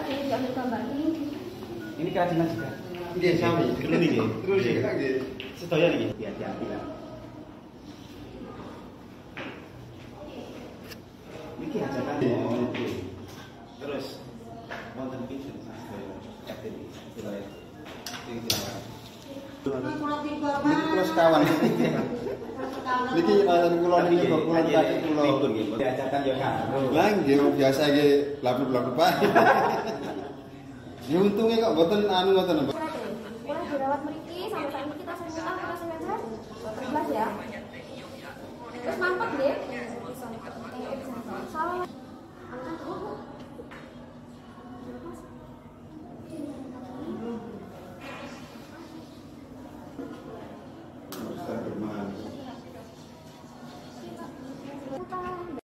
sih diambil gambar ini. Ini kerajinan juga. Nggih, sami. Ini nggih. Terus ya, nggih. Sedaya nggih. Hati-hati lah. Iki hajatan. Terus wonten pinten sedaya kapten wilayah. Niki kula sekawan. Niki kula niki kula kaki kula. Libur nggih. Hajatan yo karo. Lah nggih biasa nggih labu-labu Pak. Ya untungnya kok mboten anu ngoten. Mulai dirawat mriki sampai saat ini kita semua kita sehat. 14 ya. Terus mantap nggih. Salam.